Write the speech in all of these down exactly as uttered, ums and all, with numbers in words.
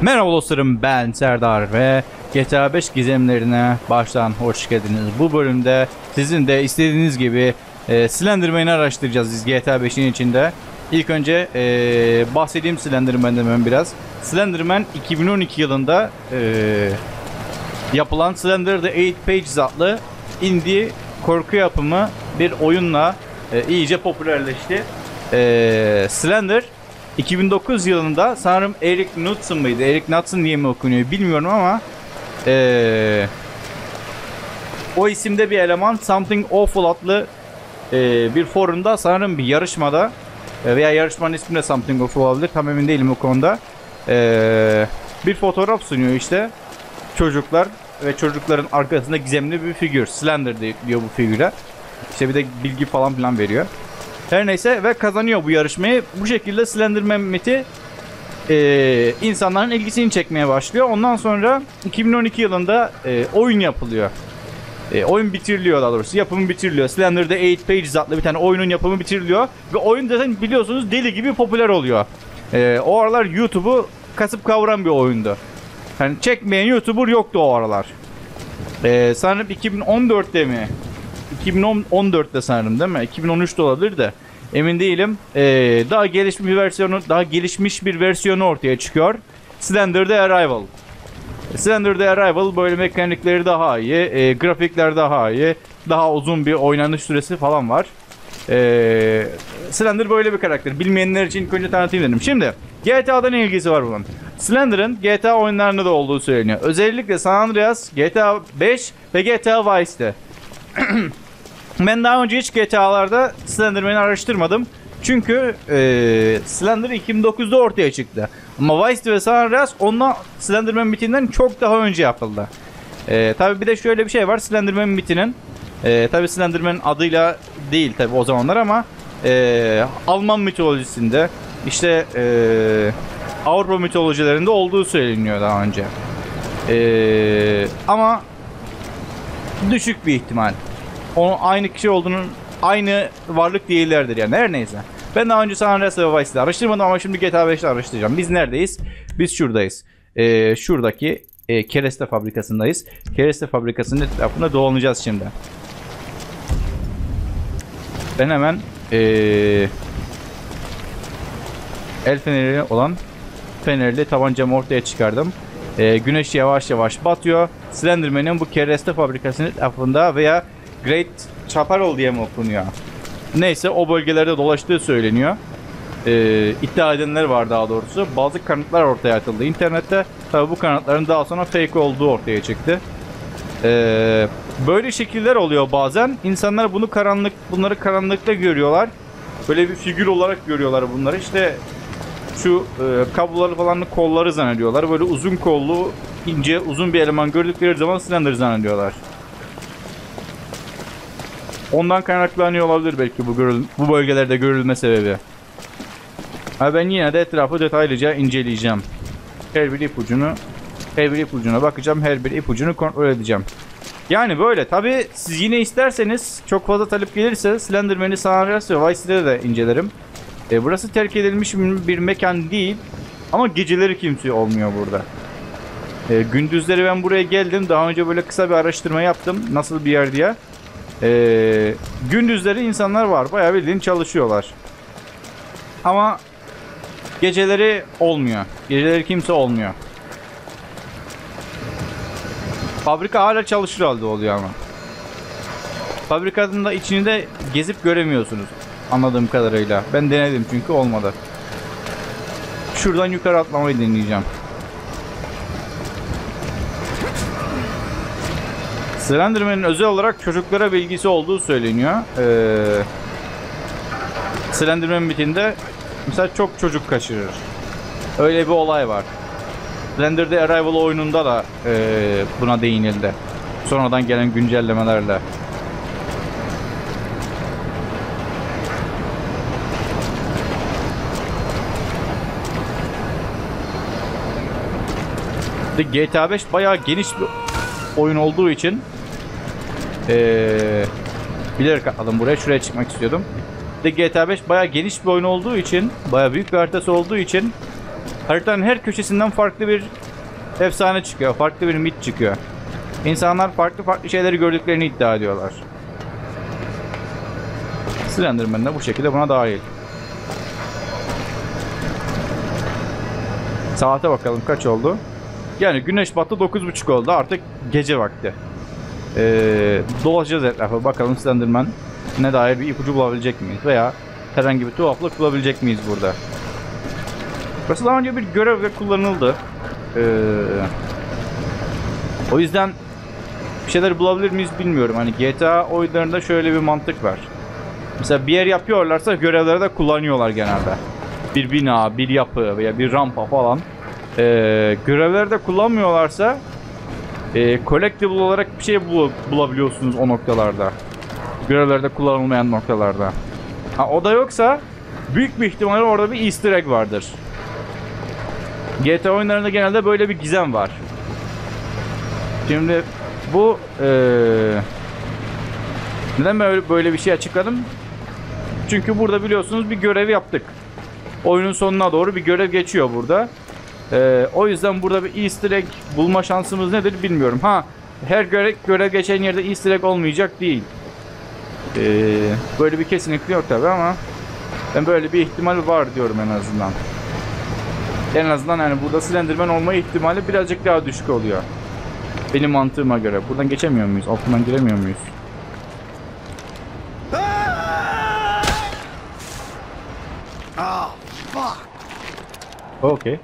Merhaba dostlarım, ben Serdar ve G T A beş gizemlerine baştan hoş geldiniz. Bu bölümde sizin de istediğiniz gibi e, Slenderman'i araştıracağız biz G T A beşin içinde. İlk önce e, bahsedeyim Slenderman'den ben biraz. Slenderman iki bin on iki yılında e, yapılan Slender the Eight Pages adlı indie korku yapımı bir oyunla e, iyice popülerleşti. E, Slender iki bin dokuz yılında sanırım Eric Knudsen mıydı? Eric Knudsen diye mi okunuyor bilmiyorum ama ee, o isimde bir eleman Something Awful adlı e, bir forumda sanırım bir yarışmada e, veya yarışmanın ismi de Something Awful olabilir, tam emin değilim o konuda, e, bir fotoğraf sunuyor işte çocuklar ve çocukların arkasında gizemli bir figür, Slender diyor bu figüre, işte bir de bilgi falan filan veriyor. Her neyse ve kazanıyor bu yarışmayı. Bu şekilde Slenderman miti e, insanların ilgisini çekmeye başlıyor. Ondan sonra iki bin on iki yılında e, oyun yapılıyor. E, oyun bitiriliyor daha doğrusu. Yapımı bitiriliyor. Slender the Eight Pages adlı bir tane oyunun yapımı bitiriliyor. Ve oyun zaten biliyorsunuz deli gibi popüler oluyor. E, o aralar YouTube'u kasıp kavuran bir oyundu. Yani çekmeyen YouTuber yoktu o aralar. E, sanırım iki bin on dörtte mi? iki bin on dörtte sanırım değil mi? iki bin on üçte olabilir de emin değilim. Ee, daha gelişmiş bir versiyonu, daha gelişmiş bir versiyonu ortaya çıkıyor. Slender the Arrival. Slender the Arrival böyle mekanikleri daha iyi, e, grafikler daha iyi, daha uzun bir oynanış süresi falan var. E, Slender böyle bir karakter. Bilmeyenler için ilk önce tanıtayım dedim. Şimdi G T A'da ne ilgisi var bunun? Slender'ın G T A oyunlarında da olduğu söyleniyor. Özellikle San Andreas, G T A beş ve G T A Vice'de. Ben daha önce hiç G T A'larda Slenderman'i araştırmadım. Çünkü e, Slender iki bin dokuzda ortaya çıktı. Ama Vice ve San Andreas ondan Slenderman mitinden çok daha önce yapıldı. E, tabi bir de şöyle bir şey var. Slenderman mitinin e, tabi Slenderman adıyla değil tabi o zamanlar ama e, Alman mitolojisinde işte e, Avrupa mitolojilerinde olduğu söyleniyor daha önce. E, ama düşük bir ihtimal. Onun aynı kişi olduğunun, aynı varlık değillerdir yani. Her neyse. Ben daha önce San Andreas ve Vice'de araştırmadım ama şimdi G T A beşte araştıracağım. Biz neredeyiz? Biz şuradayız. Ee, şuradaki e, kereste fabrikasındayız. Kereste fabrikasının etrafında dolanacağız şimdi. Ben hemen e, el feneri olan fenerli tabancamı ortaya çıkardım. E, güneş yavaş yavaş batıyor. Slenderman'in bu kereste fabrikasının etrafında veya Great Chaparral diye mi okunuyor? Neyse o bölgelerde dolaştığı söyleniyor. Ee, iddia edenler var daha doğrusu. Bazı kanıtlar ortaya atıldı internette. Tabi bu kanıtların daha sonra fake olduğu ortaya çıktı. Ee, böyle şekiller oluyor bazen. İnsanlar bunu karanlık, bunları karanlıkta görüyorlar. Böyle bir figür olarak görüyorlar bunları. İşte şu e, kabloları falan kolları zannediyorlar. Böyle uzun kollu, ince, uzun bir eleman gördükleri zaman Slender zannediyorlar. Ondan kaynaklanıyor olabilir belki bu, görül bu bölgelerde görülme sebebi. Ha, ben yine de etrafı detaylıca inceleyeceğim. Her bir ipucunu, her bir ipucuna bakacağım, her bir ipucunu kontrol edeceğim. Yani böyle. Tabi siz yine isterseniz, çok fazla talep gelirse Slenderman'i San Andreas ve Vice'de de incelerim. E, burası terk edilmiş bir mekan değil. Ama geceleri kimse olmuyor burada. E, gündüzleri ben buraya geldim. Daha önce böyle kısa bir araştırma yaptım. Nasıl bir yer diye. Ee, gündüzleri insanlar var. Bayağı bildiğin çalışıyorlar. Ama geceleri olmuyor. Geceleri kimse olmuyor. Fabrika hala çalışır halde oluyor ama. Fabrikanın da içini de gezip göremiyorsunuz. Anladığım kadarıyla. Ben denedim çünkü olmadı. Şuradan yukarı atlamayı deneyeceğim. Slenderman'in özel olarak çocuklara bilgisi olduğu söyleniyor. Ee, Slenderman bitinde mesela çok çocuk kaçırır. Öyle bir olay var. Slender the Arrival oyununda da e, buna değinildi. Sonradan gelen güncellemelerle. G T A beş bayağı geniş bir oyun olduğu için ee, bilerek atladım buraya. Şuraya çıkmak istiyordum. De G T A beş bayağı geniş bir oyun olduğu için, bayağı büyük bir haritası olduğu için Haritanın her köşesinden farklı bir efsane çıkıyor. Farklı bir mit çıkıyor. İnsanlar farklı farklı şeyleri gördüklerini iddia ediyorlar. Slenderman de bu şekilde buna dahil. Saate bakalım kaç oldu. Yani güneş battı, dokuz buçuk oldu. Artık gece vakti. Ee, dolaşacağız etrafa. Bakalım Slenderman ne dair bir ipucu bulabilecek miyiz? Veya herhangi bir tuhaflık bulabilecek miyiz burada? Burası daha önce bir görevle kullanıldı. Ee, o yüzden bir şeyler bulabilir miyiz bilmiyorum. Hani G T A oyunlarında şöyle bir mantık var. Mesela bir yer yapıyorlarsa görevlere de kullanıyorlar genelde. Bir bina, bir yapı veya bir rampa falan. Ee, görevleri de kullanmıyorlarsa e, collectible olarak bir şey bul bulabiliyorsunuz o noktalarda. Görevlerde kullanılmayan noktalarda. Ha, o da yoksa büyük bir ihtimalle orada bir easter egg vardır. G T A oyunlarında genelde böyle bir gizem var. Şimdi bu ee, neden ben böyle bir şey açıkladım? Çünkü burada biliyorsunuz bir görev yaptık. Oyunun sonuna doğru bir görev geçiyor burada. Ee, o yüzden burada bir easter egg bulma şansımız nedir bilmiyorum. Ha, her görev, görev geçen yerde easter egg olmayacak değil. Ee, böyle bir kesinlikle yok tabi ama ben böyle bir ihtimal var diyorum en azından. En azından yani burada Slenderman olma ihtimali birazcık daha düşük oluyor. Benim mantığıma göre. Buradan geçemiyor muyuz? Altından giremiyor muyuz? Okay.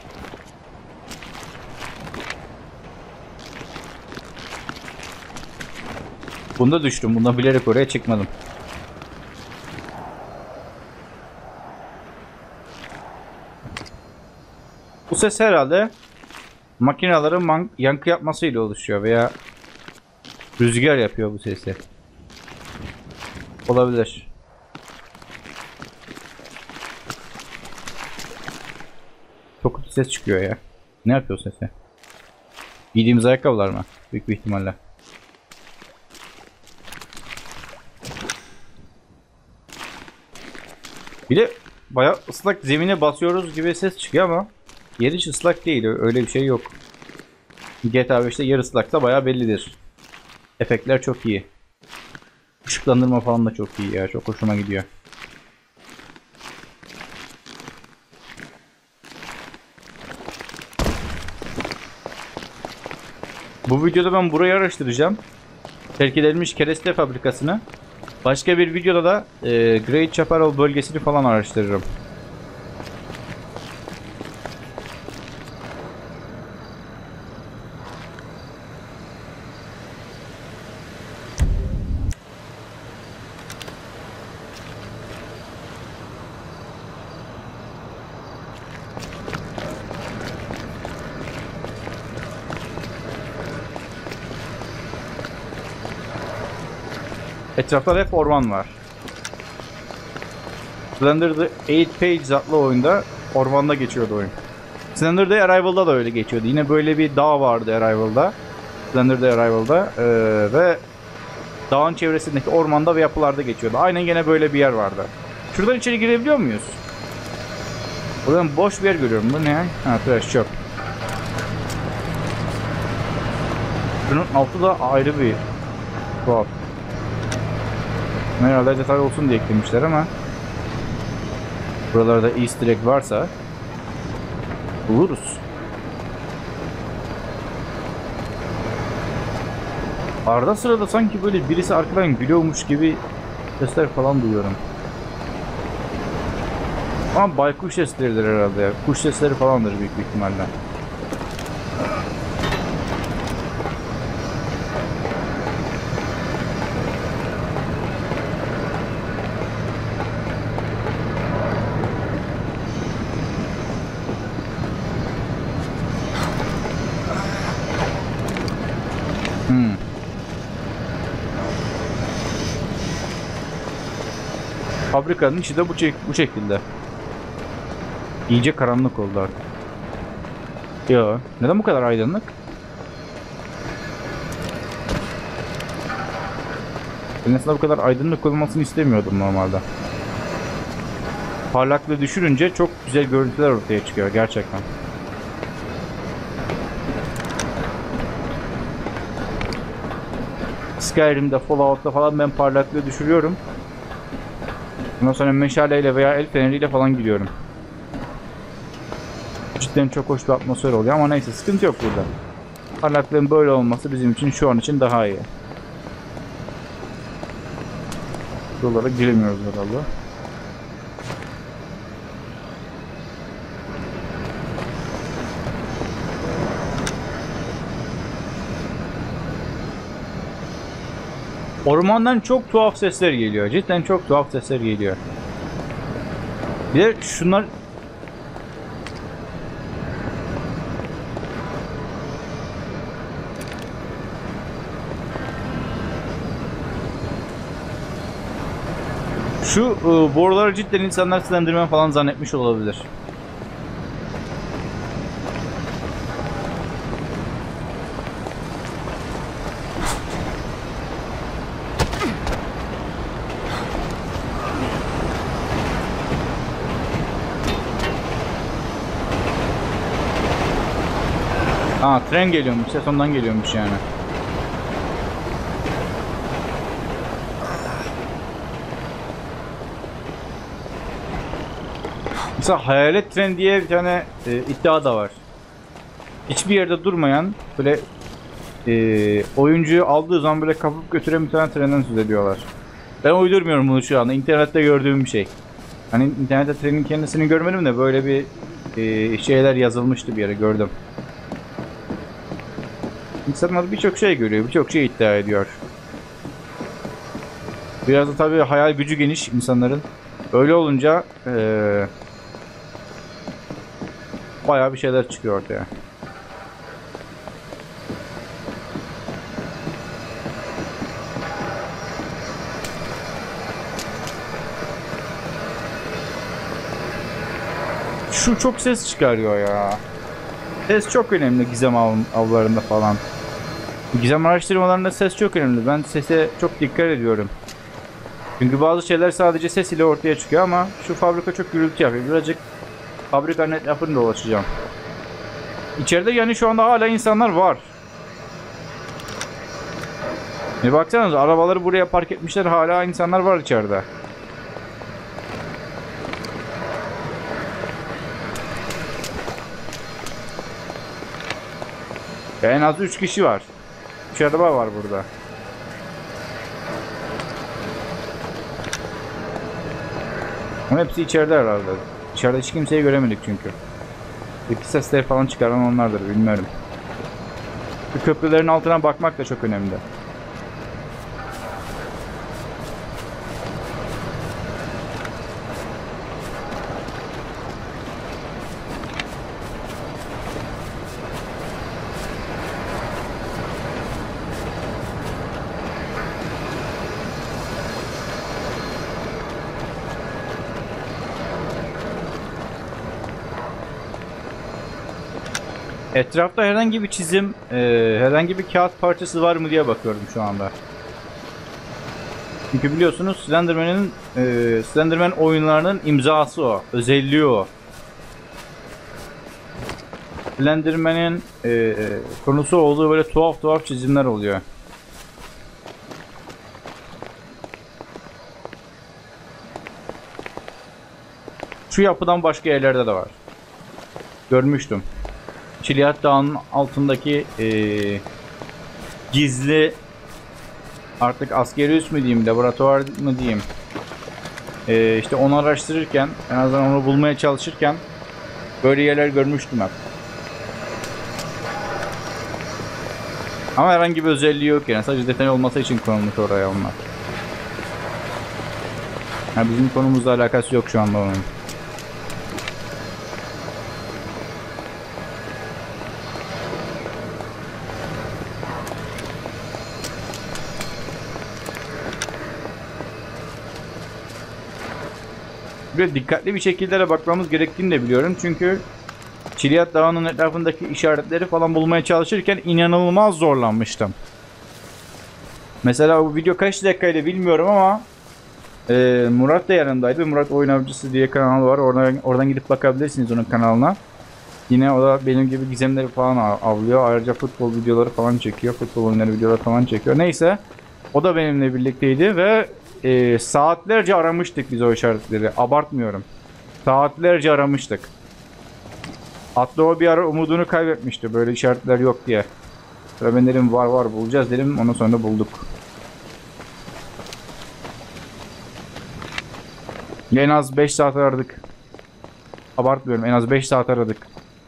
Bunda düştüm. Bunda bilerek oraya çıkmadım. Bu ses herhalde makinelerin yankı yapmasıyla oluşuyor veya rüzgar yapıyor bu sesi. Olabilir. Çok kötü ses çıkıyor ya. Ne yapıyor sesi? Giydiğimiz ayakkabılar mı? Büyük bir ihtimalle. Bir de bayağı ıslak zemine basıyoruz gibi ses çıkıyor ama yer hiç ıslak değil. Öyle bir şey yok. G T A beşte yer ıslaksa bayağı bellidir. Efektler çok iyi. Işıklandırma falan da çok iyi ya. Çok hoşuma gidiyor. Bu videoda ben burayı araştıracağım. Terk edilmiş kereste fabrikasını. Başka bir videoda da e, Great Chaparral bölgesini falan araştırırım. Etrafta hep orman var. Slender the eight Pages adlı oyunda ormanda geçiyordu oyun. Slender the Arrival'da da öyle geçiyordu. Yine böyle bir dağ vardı Arrival'da. Slender the Arrival'da ee, ve dağın çevresindeki ormanda ve yapılarda geçiyordu. Aynen yine böyle bir yer vardı. Şuradan içeri girebiliyor muyuz? Buradan boş bir yer görüyorum. Bu ne? Ha, trash çöp. Şunun altı da ayrı bir tuhaf. Herhalde detay olsun diye eklemişler ama buralarda easter egg varsa buluruz. Arada sırada sanki böyle birisi arkadan gülüyormuş gibi sesler falan duyuyorum. Ama baykuş sesleridir herhalde. Kuş sesleri falandır büyük bir ihtimalle. Hmm. Fabrikanın içi de bu, bu şekilde. İyice karanlık oldu artık. Yo, neden bu kadar aydınlık? Ben aslında bu kadar aydınlık olmasını istemiyordum normalde. Parlaklığı düşürünce çok güzel görüntüler ortaya çıkıyor gerçekten. Skyrim'de, Fallout'ta falan ben parlaklığı düşürüyorum. Ondan sonra meşaleyle veya el feneriyle falan gidiyorum. Cidden çok hoş bir atmosfer oluyor ama neyse, sıkıntı yok burada. Parlaklığın böyle olması bizim için şu an için daha iyi. Buralara giremiyoruz herhalde. Ormandan çok tuhaf sesler geliyor. Cidden çok tuhaf sesler geliyor. Bir de şunlar... Şu e, boruları cidden insanlar Slenderman falan zannetmiş olabilir. Aa, tren geliyormuş, ses ondan geliyormuş yani. Mesela hayalet tren diye bir tane e, iddia da var. Hiçbir yerde durmayan, böyle e, oyuncuyu aldığı zaman böyle kapıp götüren bir tane trenden söz ediyorlar. Ben uydurmuyorum bunu şu anda. İnternette gördüğüm bir şey. Hani internette trenin kendisini görmedim de böyle bir e, şeyler yazılmıştı, bir yere gördüm. İnsanlar birçok şey görüyor, birçok şey iddia ediyor. Biraz da tabii hayal gücü geniş insanların. Öyle olunca ee, bayağı bir şeyler çıkıyor ortaya. Şu çok ses çıkarıyor ya. Ses çok önemli gizem av avlarında falan. Gizem araştırmalarında ses çok önemli. Ben sese çok dikkat ediyorum. Çünkü bazı şeyler sadece ses ile ortaya çıkıyor ama şu fabrika çok gürültü yapıyor. Birazcık fabrikanın etrafını dolaşacağım. İçeride yani şu anda hala insanlar var. Bir baksanıza, arabaları buraya park etmişler, hala insanlar var içeride. En az üç kişi var. üç araba var burada. Ama hepsi içeride herhalde. İçeride hiç kimseyi göremedik çünkü. İki sesleri falan çıkaran onlardır, bilmiyorum. Bu köprülerin altına bakmak da çok önemli. Etrafta herhangi bir çizim, e, herhangi bir kağıt parçası var mı diye bakıyorum şu anda. Çünkü biliyorsunuz Slenderman'in, e, Slenderman oyunlarının imzası o, özelliği o. Slenderman'in e, konusu olduğu böyle tuhaf tuhaf çizimler oluyor. Şu yapıdan başka yerlerde de var. Görmüştüm. Çiliyat Dağı'nın altındaki e, gizli, artık askeri üs mü diyeyim, laboratuvar mı diyeyim, e, işte onu araştırırken, en azından onu bulmaya çalışırken böyle yerler görmüştüm hep. Ama herhangi bir özelliği yok yani, sadece detay olması için konulmuş oraya onlar. Yani bizim konumuzla alakası yok şu anda onun. Böyle dikkatli bir şekilde de bakmamız gerektiğini de biliyorum. Çünkü Çiliyat Dağı'nın etrafındaki işaretleri falan bulmaya çalışırken inanılmaz zorlanmıştım. Mesela bu video kaç dakikaydı bilmiyorum ama Ee, Murat da yanındaydı. Murat Oyun Avcısı diye kanalı var. Oradan, oradan gidip bakabilirsiniz onun kanalına. Yine o da benim gibi gizemleri falan avlıyor. Ayrıca futbol videoları falan çekiyor. Futbol oyunları videoları falan çekiyor. Neyse. O da benimle birlikteydi ve e, saatlerce aramıştık biz o işaretleri. Abartmıyorum. Saatlerce aramıştık. Hatta o bir ara umudunu kaybetmişti. Böyle işaretler yok diye. Ve ben dedim var var bulacağız dedim. Ondan sonra da bulduk. En az beş saat aradık. Abartmıyorum. En az beş saat aradık.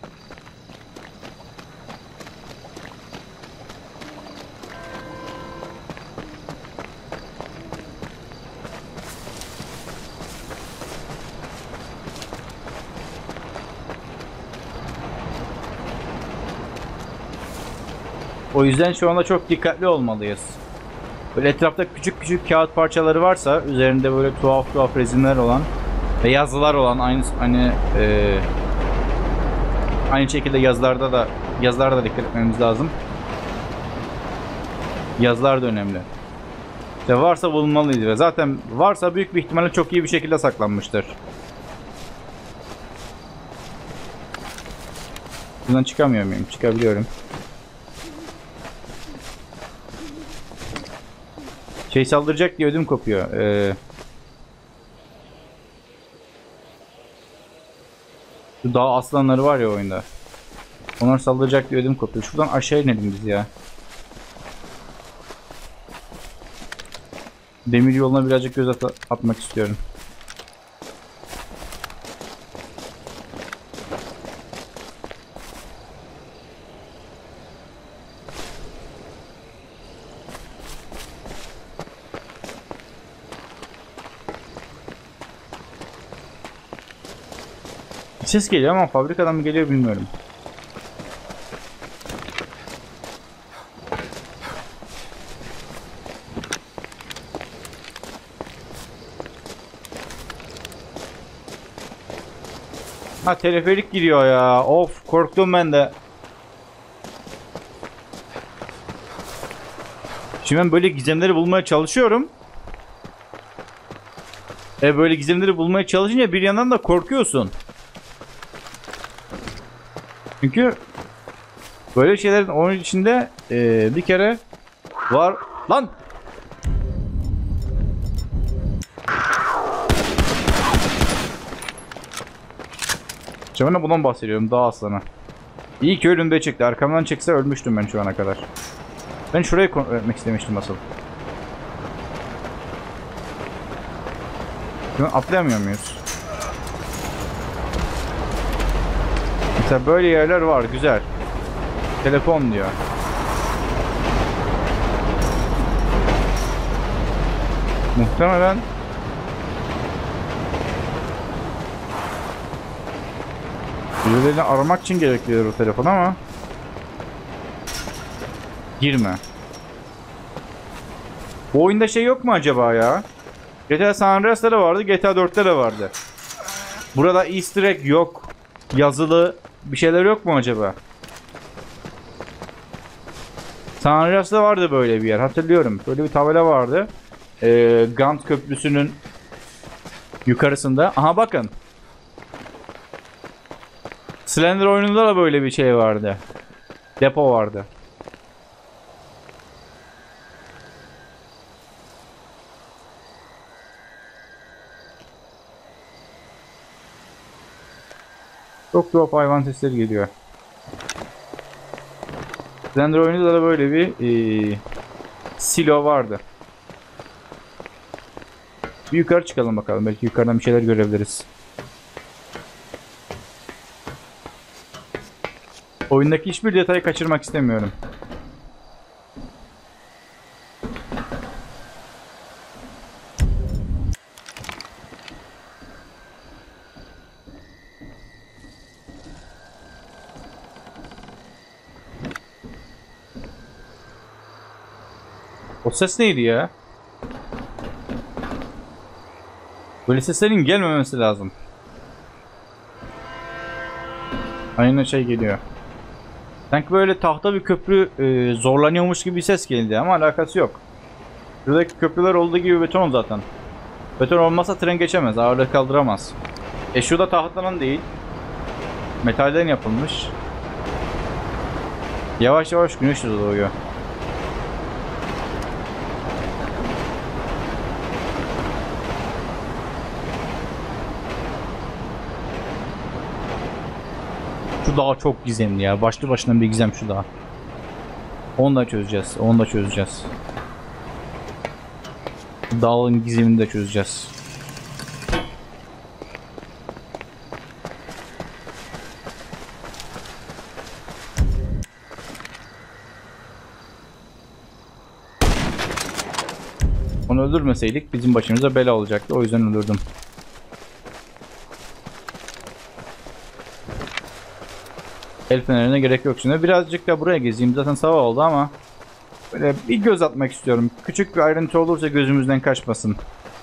O yüzden şu anda çok dikkatli olmalıyız. Böyle etrafta küçük küçük kağıt parçaları varsa üzerinde böyle tuhaf tuhaf resimler olan ve yazılar olan aynı hani e, aynı şekilde yazılarda da yazılarda da dikkat etmemiz lazım. Yazılar da önemli. İşte varsa bulunmalıydı ve zaten varsa büyük bir ihtimalle çok iyi bir şekilde saklanmıştır. Bundan çıkamıyor muyum? Çıkabiliyorum. Şey saldıracak diye ödüm kopuyor. Ee, şu dağ aslanları var ya oyunda. Onlar saldıracak diye ödüm kopuyor. Şuradan aşağı inelim biz ya. Demir yoluna birazcık göz at atmak istiyorum. Ses geliyor ama fabrikadan mı geliyor bilmiyorum. Ha teleferik gidiyor ya. Of korktum ben de. Şimdi ben böyle gizemleri bulmaya çalışıyorum. E böyle gizemleri bulmaya çalışınca bir yandan da korkuyorsun. Çünkü böyle şeylerin oyun içinde e, bir kere var lan. Şimdi ben bundan bahsediyorum, dağ aslanı. İyi ki önümde çıktı. Arkamdan çıksa ölmüştüm ben şu ana kadar. Ben şurayı kontrol etmek istemiştim asıl. Şimdi atlayamıyor muyuz? Mesela böyle yerler var, güzel. Telefon diyor. Muhtemelen birilerini aramak için gereklidir o telefon ama girme. Bu oyunda şey yok mu acaba ya? G T A San Andreas'ta da vardı, G T A dörtte de vardı. Burada Easter egg yok. Yazılı bir şeyler yok mu acaba? San Andreas'ta vardı böyle bir yer, hatırlıyorum. Böyle bir tabela vardı. Ee, Gant Köprüsü'nün yukarısında. Aha bakın. Slender oyununda da böyle bir şey vardı. Depo vardı. Çok tuhaf hayvan sesleri geliyor. Slender oyununda da böyle bir ee, silo vardı. Bir yukarı çıkalım bakalım. Belki yukarıdan bir şeyler görebiliriz. Oyundaki hiçbir detayı kaçırmak istemiyorum. O ses neydi ya? Böyle seslerin gelmemesi lazım. Aynı şey geliyor. Sanki böyle tahta bir köprü e, zorlanıyormuş gibi bir ses geldi ama alakası yok. Şuradaki köprüler olduğu gibi beton zaten. Beton olmasa tren geçemez. Ağırlığı kaldıramaz. E şu da tahtadan değil. Metalden yapılmış. Yavaş yavaş güneş de doğuyor. Şu dağ çok gizemli ya. Başlı başına bir gizem şu dağ. Onu da çözeceğiz. Onu da çözeceğiz. Dağın gizemini de çözeceğiz. Onu öldürmeseydik bizim başımıza bela olacaktı. O yüzden öldürdüm. El fenerine gerek yok şimdi. Birazcık da buraya gezeyim. Zaten sabah oldu ama böyle bir göz atmak istiyorum. Küçük bir ayrıntı olursa gözümüzden kaçmasın.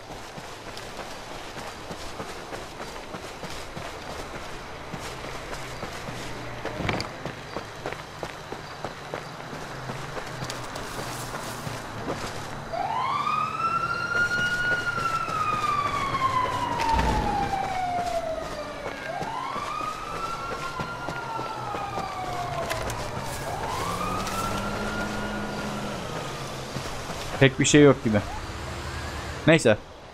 Pek bir şey yok gibi. Neyse.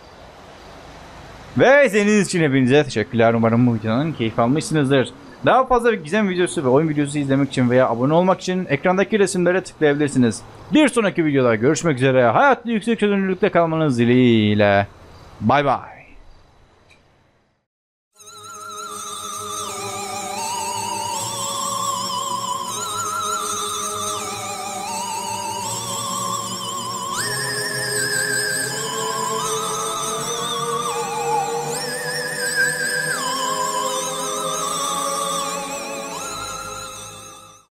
Ve izlediğiniz için hepinize teşekkürler. Umarım bu videonun keyif almışsınızdır. Daha fazla bir gizem videosu ve oyun videosu izlemek için veya abone olmak için ekrandaki resimlere tıklayabilirsiniz. Bir sonraki videoda görüşmek üzere. Hayatlı yüksek çözünürlükte kalmanız dileğiyle. Bay bay.